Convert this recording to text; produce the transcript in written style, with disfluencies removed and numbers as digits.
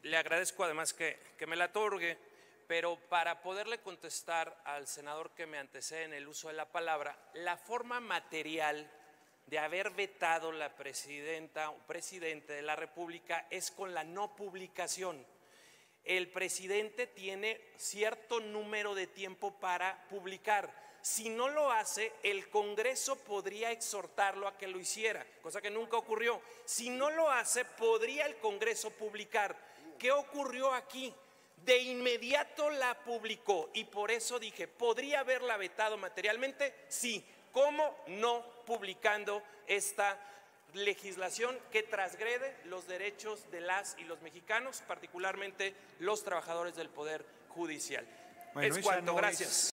le agradezco además que me la otorgue, pero para poderle contestar al senador que me antecede en el uso de la palabra, la forma material de haber vetado la presidenta o presidente de la República es con la no publicación. El presidente tiene cierto número de tiempo para publicar. Si no lo hace, el Congreso podría exhortarlo a que lo hiciera, cosa que nunca ocurrió. Si no lo hace, podría el Congreso publicar. ¿Qué ocurrió aquí? De inmediato la publicó y por eso dije, ¿podría haberla vetado materialmente? Sí. ¿Cómo no publicando esta legislación que transgrede los derechos de las y los mexicanos, particularmente los trabajadores del Poder Judicial? Bueno, es cuanto, gracias.